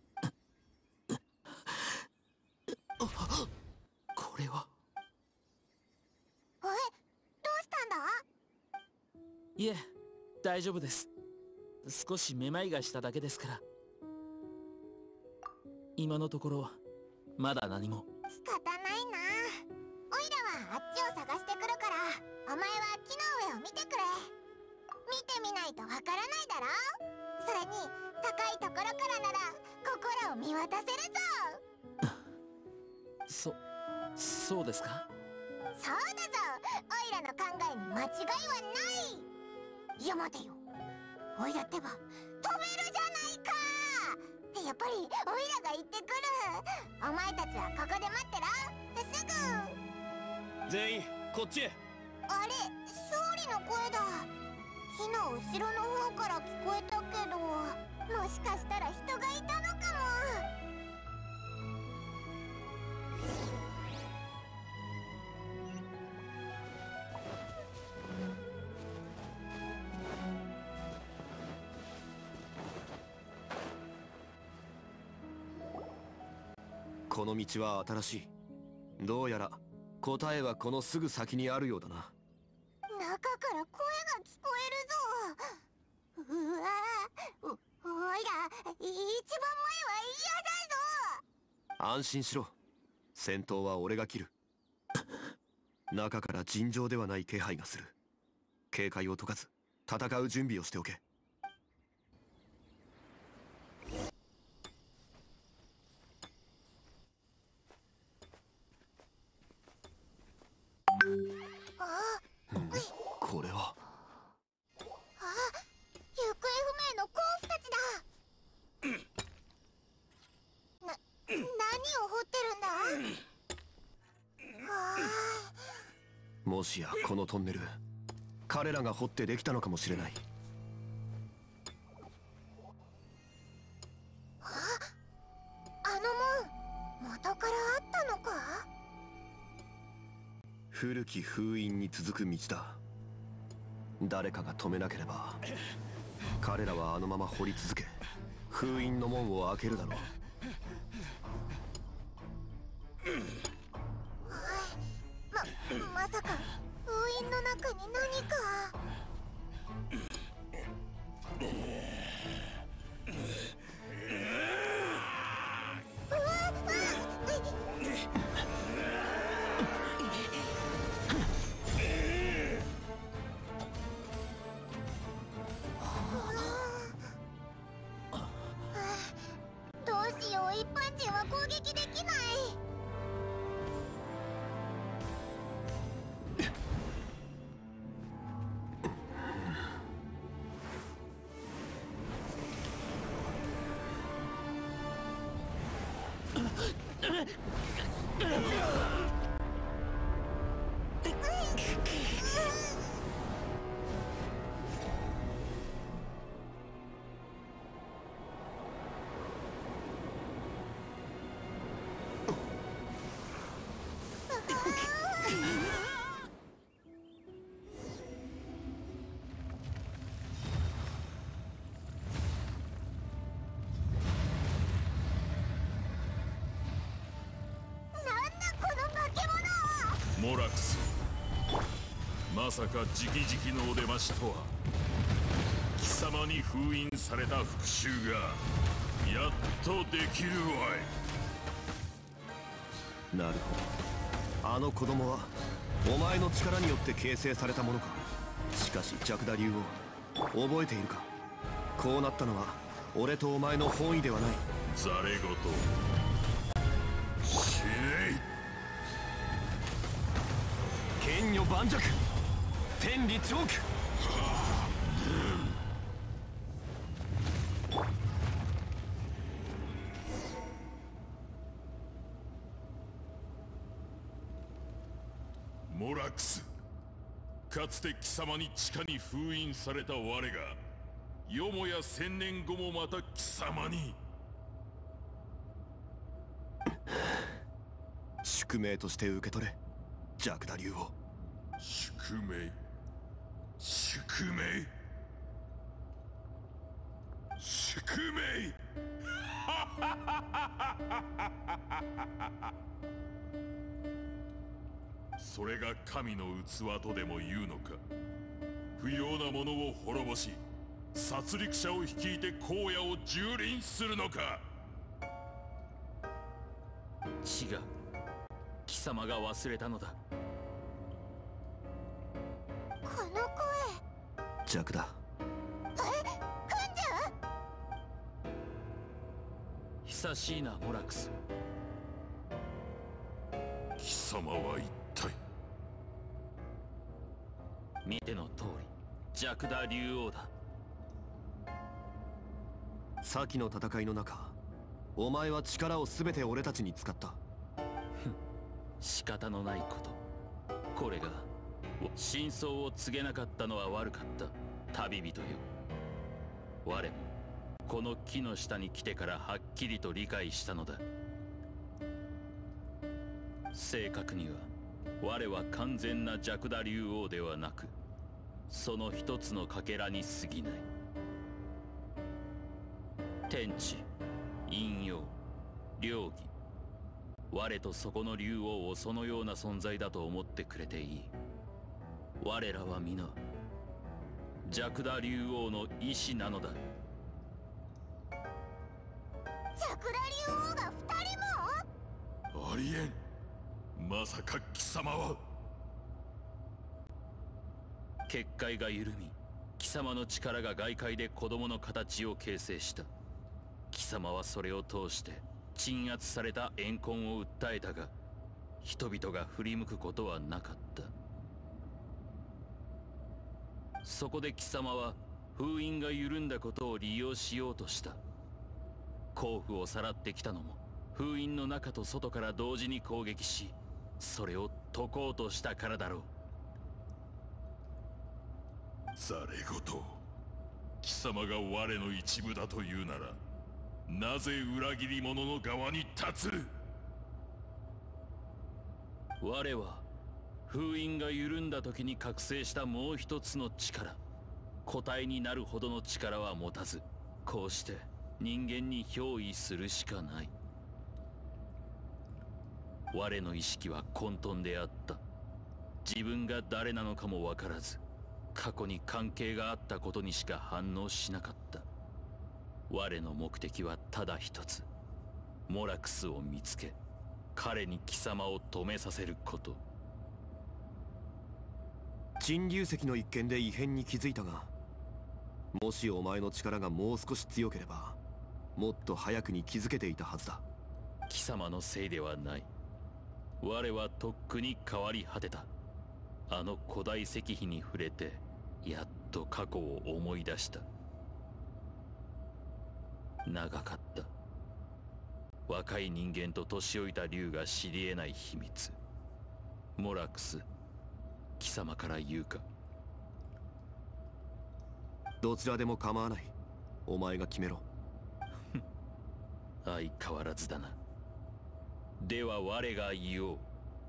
これは。 どうしたんだ？ いえ、大丈夫です。少しめまいがしただけですから。今のところまだ何も。 仕方ないな。オイラはあっちを探してくるから、お前は木の上を見てくれ。見てみないとわからないだろ。それに高いところからならここらを見渡せるぞ。 そうですか？ そうだぞ。オイラの考えに間違いはない。いや待てよ、オイラってば飛べるじゃないか。やっぱりオイラが行ってくる。お前たちはここで待ってろ。すぐ。 全員こっちへ。 あれ、勝利の声だ。木の後ろの方から聞こえたけど、もしかしたら人がいたのかも。 この道は新しい。どうやら答えはこのすぐ先にあるようだな。 中から声が聞こえるぞ。うわぁ、おいら一番前は嫌だぞ。 安心しろ。戦闘は俺が切る。中から尋常ではない気配がする。警戒を解かず戦う準備をしておけ。これは。 行方不明の鉱夫たちだ。何を掘ってるんだ？ もしやこのトンネル、彼らが掘ってできたのかもしれない。 あの門、元からあったのか？ 古き封印に続く道だ。誰かが止めなければ彼らはあのまま掘り続け、封印の門を開けるだろう。 まさか封印の中に何か。どうしよう、一般人は攻撃できない。 モラクス、まさか直々のお出ましとは。貴様に封印された復讐がやっとできるわい。なるほど、あの子供はお前の力によって形成されたものか。しかしジャクダ竜王、覚えているか。こうなったのは俺とお前の本意ではない。 ざれ言しねえ。剣女盤石、天理チョーク。 モラクス、かつて貴様に地下に封印された我が、よもや1000年後もまた貴様に。 宿命として受け取れ、ジャクダ竜王。 宿命、宿命、宿命。それが神の器とでも言うのか。不要なものを滅ぼし、殺戮者を率いて荒野を蹂躙するのか。 違う、貴様が忘れたのだ。 この声。 ジャクだ。 久しいな、モラクス。 貴様は一体。 見ての通り、ジャクダ竜王だ。 先の戦いの中、お前は力を全て俺たちに使った。 仕方のないこと。これが真相を告げなかったのは悪かった、旅人よ。我もこの木の下に来てからはっきりと理解したのだ。正確には我は完全なジャクダ竜王ではなく、その一つのかけらに過ぎない。天地、陰陽、両義、我とそこの竜王をそのような存在だと思ってくれていい。我らは皆ジャクダ竜王の意志なのだ。 ジャクダ竜王が2人も？ ありえん。まさか貴様は。 結界が緩み、貴様の力が外界で子供の形を形成した。貴様はそれを通して鎮圧された怨恨を訴えたが、人々が振り向くことはなかった。そこで貴様は封印が緩んだことを利用しようとした。甲府をさらってきたのも封印の中と外から同時に攻撃し、それを解こうとしたからだろう。 ざれ言。貴様が我の一部だというなら、なぜ裏切り者の側に立つ？ 我は封印が緩んだ時に覚醒したもう一つの力、個体になるほどの力は持たず、こうして人間に憑依するしかない。我の意識は混沌であった。自分が誰なのかも分からず、過去に関係があったことにしか反応しなかった。我の目的はただ一つ、モラクスを見つけ、彼に貴様を止めさせること。 陳龍石の一件で異変に気づいたが、もしお前の力がもう少し強ければ、もっと早くに気づけていたはずだ。 貴様のせいではない。我はとっくに変わり果てた。あの古代石碑に触れて、やっと過去を思い出した。長かった。若い人間と年老いた竜が知り得ない秘密。モラクス、貴様から言うか。 どちらでも構わない。お前が決めろ。 相変わらずだな。では我が言おう。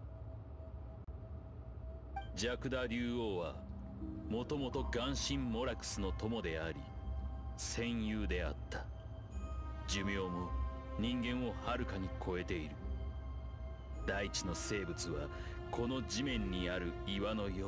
ジャクダ竜王はもともと眼神モラクスの友であり戦友であった。寿命も人間をはるかに超えている。大地の生物はこの地面にある岩のよう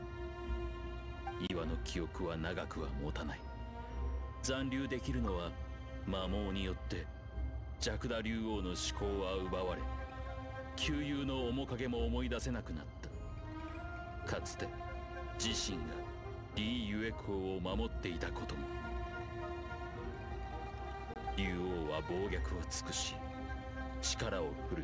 に。岩の記憶は長くは持たない。残留できるのは魔網によってジャクダ竜王の思考は奪われ、旧友の面影も思い出せなくなった。かつて自身がリー・ユエコーを守っていたことも。竜王は暴虐を尽くし力を振るった。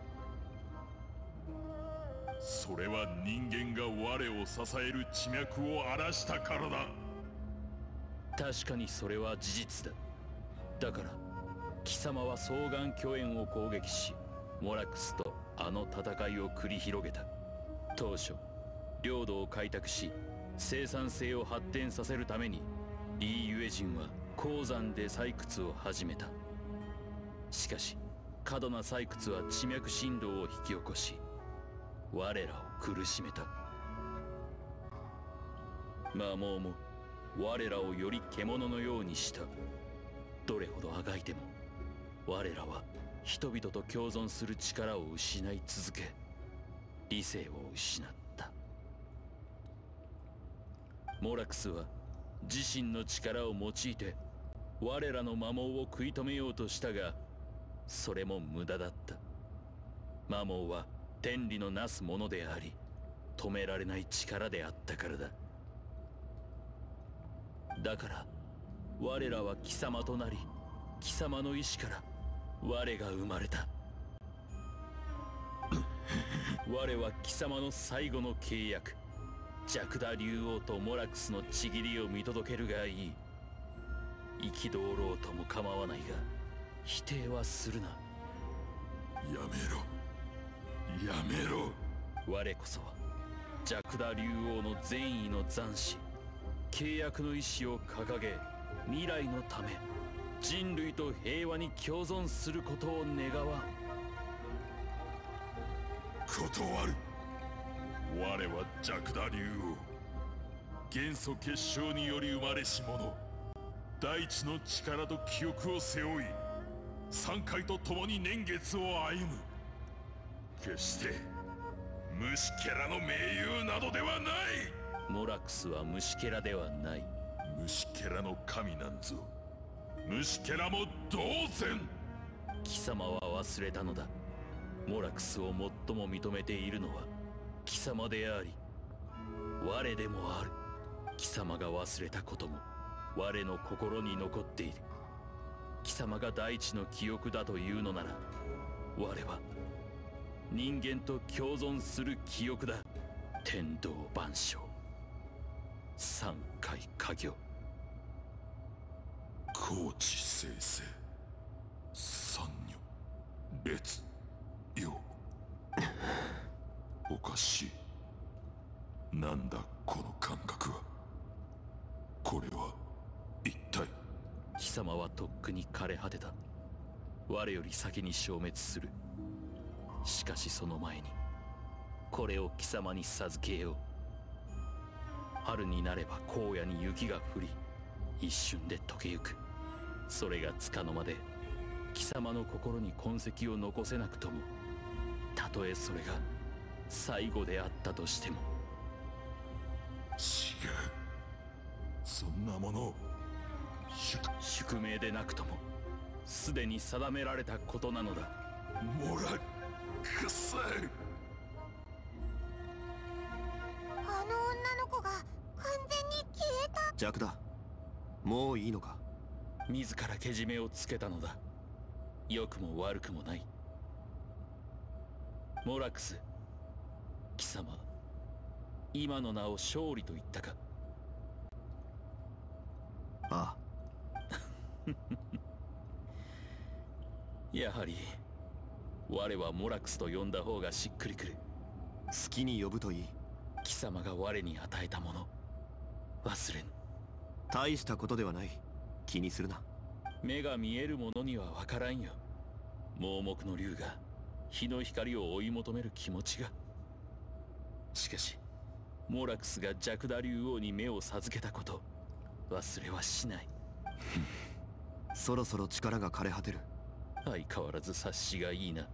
それは人間が我を支える地脈を荒らしたからだ。 確かにそれは事実だ。だから貴様は双眼巨炎を攻撃し、モラクスとあの戦いを繰り広げた。当初領土を開拓し生産性を発展させるためにリー・ユエ人は鉱山で採掘を始めた。しかし過度な採掘は地脈振動を引き起こし、我らを苦しめた。魔網も我らをより獣のようにした。どれほどあがいても我らは人々と共存する力を失い続け、理性を失った。モラクスは自身の力を用いて我らの魔網を食い止めようとしたが、それも無駄だった。魔網は天理のなすものであり、止められない力であったからだ。だから我らは貴様となり、貴様の意志から我が生まれた。我は貴様の最後の契約、ジャクダ竜王とモラクスの契りを見届けるがいい。憤ろうとも構わないが否定はするな。 やめろ、やめろ。 我こそはジャクダ竜王の善意の残滓、契約の意志を掲げ、未来のため人類と平和に共存することを願わん。 断る。我はジャクダ竜王、元素結晶により生まれし者、大地の力と記憶を背負い、山海と共に年月を歩む。決して虫けらの盟友などではない。 モラクスは虫けらではない。 虫けらの神なんぞ虫けらも同然。 貴様は忘れたのだ。モラクスを最も認めているのは貴様であり我でもある。貴様が忘れたことも我の心に残っている。貴様が大地の記憶だというのなら、我は人間と共存する記憶だ。天道万象、山海家業、 高知生成、三女別陽。おかしい。なんだこの感覚は。これは一体。 貴様はとっくに枯れ果てた。我より先に消滅する。しかしその前にこれを貴様に授けよう。春になれば荒野に雪が降り、一瞬で溶けゆく。それが束の間で貴様の心に痕跡を残せなくとも、たとえそれが最後であったとしても。 違う、そんなもの宿命でなくともすでに定められたことなのだ。 モラクス。 あの女の子が完全に消えた。 ジャクダ、もういいのか。 自らけじめをつけたのだ。良くも悪くもない。モラクス、貴様今の名を勝利と言ったか。 ああ。 やはり我はモラクスと呼んだ方がしっくりくる。 好きに呼ぶといい。 貴様が我に与えたもの忘れん。 大したことではない。気にするな。 目が見えるものには分からんよ。盲目の竜が日の光を追い求める気持ちが。しかしモラクスがジャクダ竜王に目を授けたこと、忘れはしない。 そろそろ力が枯れ果てる。 相変わらず察しがいいな。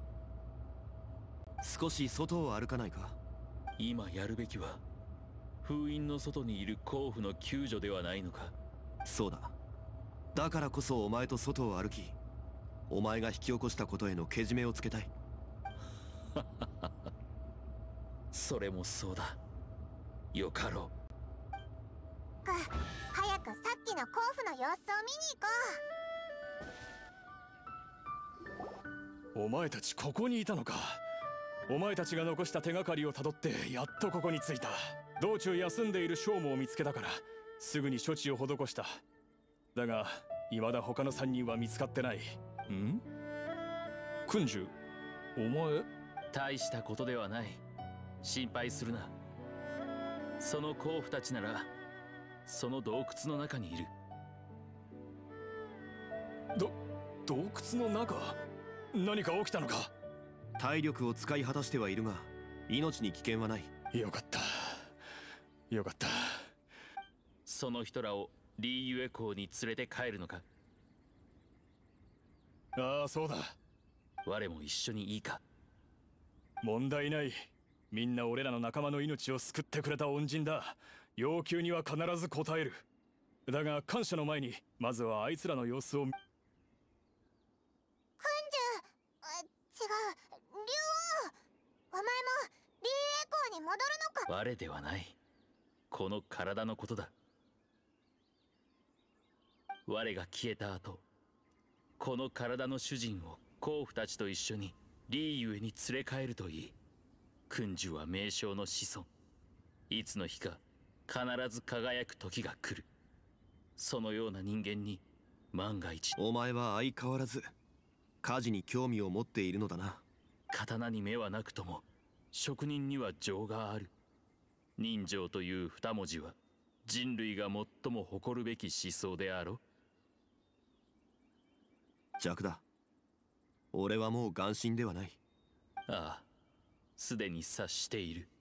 少し外を歩かないか。 今やるべきは封印の外にいる甲府の救助ではないのか。 そうだ。 だからこそお前と外を歩き、お前が引き起こしたことへのけじめをつけたい。 それもそうだ。よかろ早くさっきの甲府の様子を見に行こお前たちここにいたのか。お前たちが残した手がかりをたどってやっとここに着いた。道中休んでいる将門を見つけたからすぐに処置を施した。だが未だ他の3人は見つかってない。ん？君主、お前。 大したことではない。心配するな。その甲府たちならその洞窟の中にいる。 洞窟の中？何か起きたのか？ 体力を使い果たしてはいるが命に危険はない。 よかった、よかった。 その人らをリーユエ港に連れて帰るのか？ ああ、そうだ。 我も一緒にいいか？ 問題ない。みんな俺らの仲間の命を救ってくれた恩人だ。要求には必ず応える。だが感謝の前にまずはあいつらの様子を。 違う、竜王。お前も竜英港に戻るのか？ 我ではない。この体のことだ。我が消えた後、この体の主人を甲府たちと一緒にリーユエに連れ帰るといい。君主は名将の子孫。いつの日か必ず輝く時が来る。そのような人間に万が一。 お前は相変わらず火事に興味を持っているのだな。 刀に目はなくとも職人には情がある。人情という二文字は人類が最も誇るべき思想であろ。 弱だ。俺はもう眼神ではない。 ああ、すでに察している。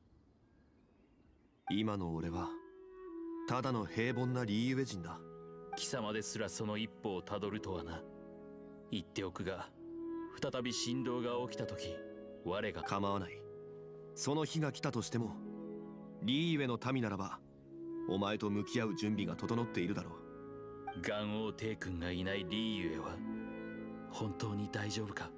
今の俺はただの平凡なリーユエ人だ。 貴様ですらその一歩をたどるとはな。言っておくが、再び振動が起きた時、我が。 構わない。その日が来たとしてもリーユエの民ならばお前と向き合う準備が整っているだろう。 元王帝君がいないリーユエは本当に大丈夫か？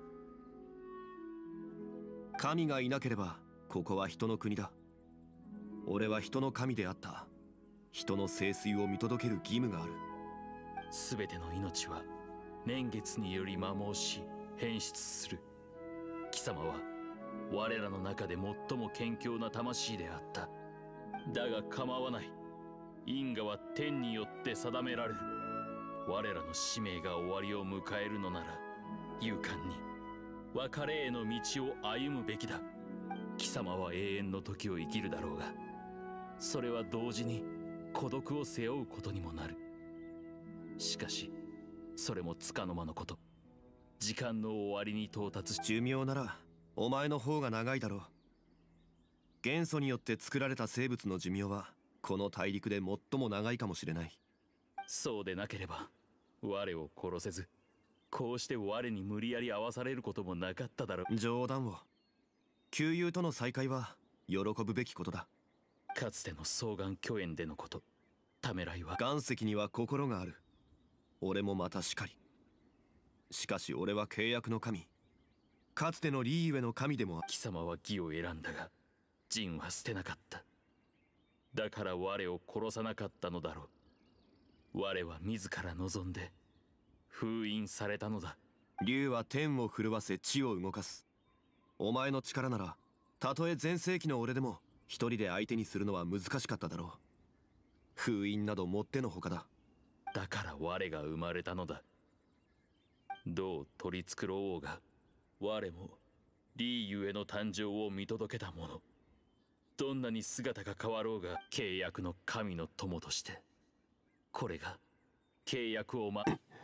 神がいなければここは人の国だ。俺は人の神であった。人の聖水を見届ける義務がある。 全ての命は年月により摩耗し変質する。貴様は我らの中で最も謙虚な魂であった。だが構わない。因果は天によって定められる。我らの使命が終わりを迎えるのなら勇敢に別れへの道を歩むべきだ。貴様は永遠の時を生きるだろうが、それは同時に孤独を背負うことにもなる。しかしそれもつかの間のこと。時間の終わりに到達し。 寿命ならお前の方が長いだろう。元素によって作られた生物の寿命はこの大陸で最も長いかもしれない。 そうでなければ我を殺せず、こうして我に無理やり合わされることもなかっただろう。 冗談を。旧友との再会は喜ぶべきことだ。 かつての双眼巨縁でのこと、ためらいは。 岩石には心がある。俺もまたしかり。しかし俺は契約の神、かつてのリーユエの神でも。 貴様は義を選んだが仁は捨てなかった。だから我を殺さなかったのだろう。我は自ら望んで封印されたのだ。 竜は天を震わせ地を動かす。お前の力ならたとえ全盛期の俺でも一人で相手にするのは難しかっただろう。封印などもってのほかだ。 だから我が生まれたのだ。どう取り繕おうが我もリーユエの誕生を見届けた者。どんなに姿が変わろうが契約の神の友として、これが契約を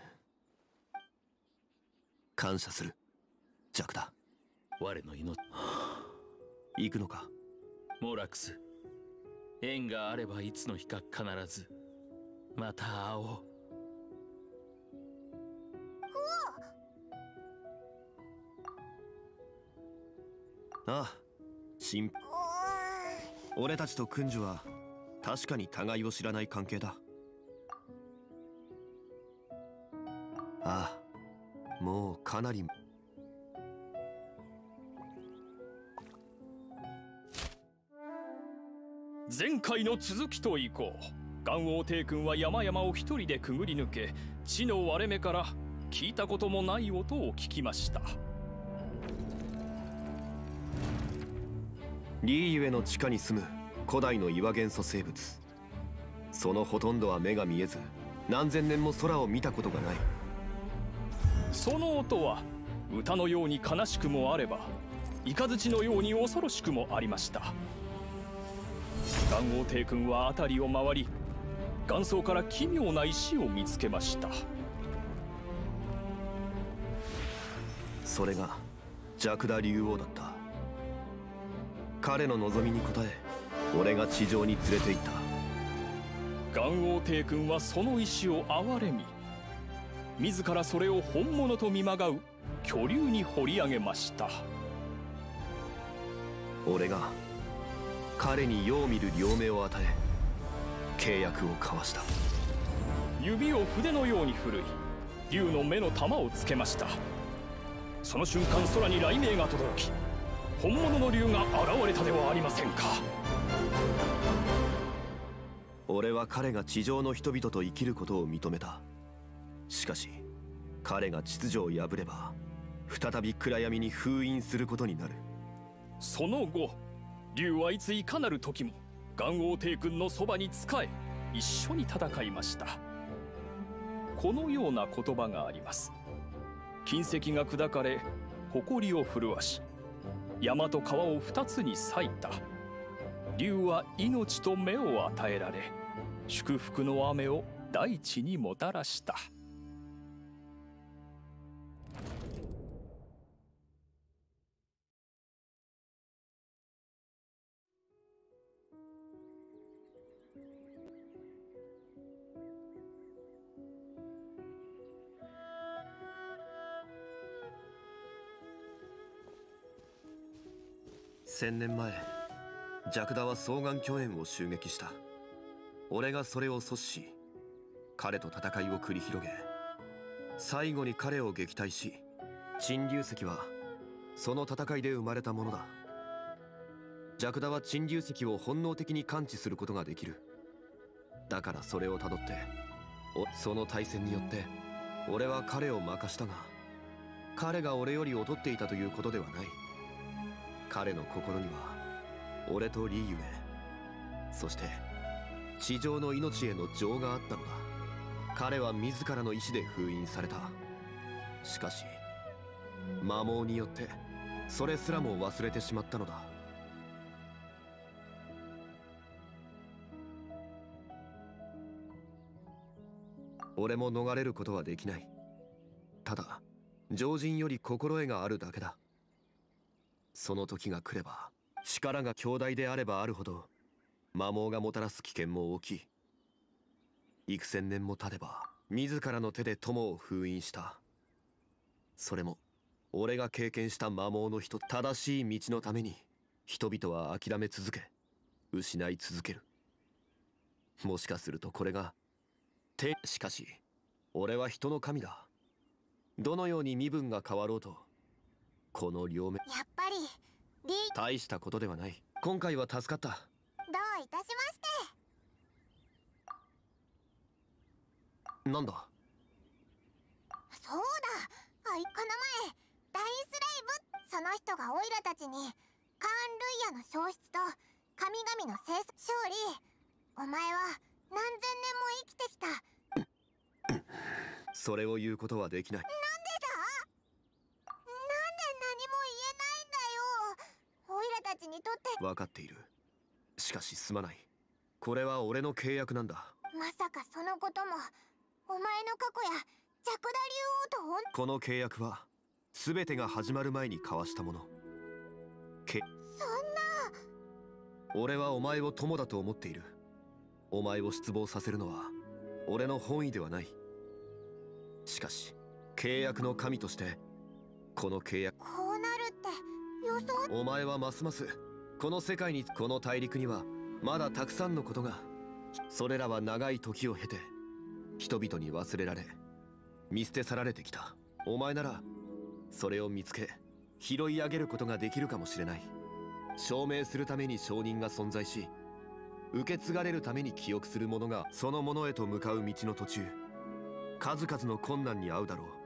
感謝する。ジャクだ。 我の命。 行くのか？ モラクス、縁があればいつの日か必ずまた会おう。 ああ、俺たちと君主は確かに互いを知らない関係だ。 ああ、もうかなり。 前回の続きといこう。元王帝君は山々を一人でくぐり抜け、地の割れ目から聞いたこともない音を聞きました。 リーユエの地下に住む古代の岩元素生物。そのほとんどは目が見えず、何千年も空を見たことがない。 その音は歌のように悲しくもあれば、雷のように恐ろしくもありました。元王帝君は辺りを回り、岩層から奇妙な石を見つけました。 それがジャクダ竜王だった。彼の望みに応え、俺が地上に連れて行った。 元王帝君はその石を憐れみ、自らそれを本物と見まがう巨竜に掘り上げました。 俺が彼に世を見る両目を与え、契約を交わした。 指を筆のように振るい、竜の目の玉をつけました。その瞬間、空に雷鳴が轟き、本物の竜が現れたではありませんか。 俺は彼が地上の人々と生きることを認めた。しかし彼が秩序を破れば、再び暗闇に封印することになる。 その後、竜はいついかなる時も元王帝君のそばに仕え、一緒に戦いました。このような言葉があります。金石が砕かれ、誇りを震わし、山と川を二つに裂いた。竜は命と目を与えられ、祝福の雨を大地にもたらした。 1000年前、ジャクダは双眼巨猿を襲撃した。俺がそれを阻止し、彼と戦いを繰り広げ、最後に彼を撃退し、陳龍石はその戦いで生まれたものだ。ジャクダは陳龍石を本能的に感知することができる。だからそれをたどって、その対戦によって俺は彼を負かしたが、彼が俺より劣っていたということではない。彼の心には俺とリーユエ、そして地上の命への情があったのだ。彼は自らの意志で封印された。しかし魔網によってそれすらも忘れてしまったのだ。俺も逃れることはできない。ただ常人より心得があるだけだ。その時が来れば、力が強大であればあるほど魔網がもたらす危険も大きい。幾千年も経てば自らの手で友を封印した。それも俺が経験した魔網の正しい道のために、人々は諦め続け、失い続ける。もしかするとこれがしかし俺は人の神だ。どのように身分が変わろうと、この両目、 やっぱり大したことではない。今回は助かった。 どういたしまして。 なんだ。 そうだ、この前ダイスレイブ、その人がオイラたちにカーン・ルイヤの消失と神々の勝利。お前は何千年も生きてきた。 それを言うことはできない。 なんでだ。なんで何も言えないんだよ。オイラたちにとって。 分かっている。しかしすまない。これは俺の契約なんだ。 まさかそのこともお前の過去やジャクダ竜王とこの契約は全てが始まる前に交わしたもの。 そんな。 俺はお前を友だと思っている。お前を失望させるのは俺の本意ではない。しかし契約の神としてこの契約、 こうなるって予想。 お前はますますこの世界に、この大陸にはまだたくさんのことが、それらは長い時を経て人々に忘れられ、 見捨て去られてきた。お前ならそれを見つけ拾い上げることができるかもしれない。証明するために証人が存在し、受け継がれるために記憶する者がそのものへと向かう道の途中、数々の困難に遭うだろう。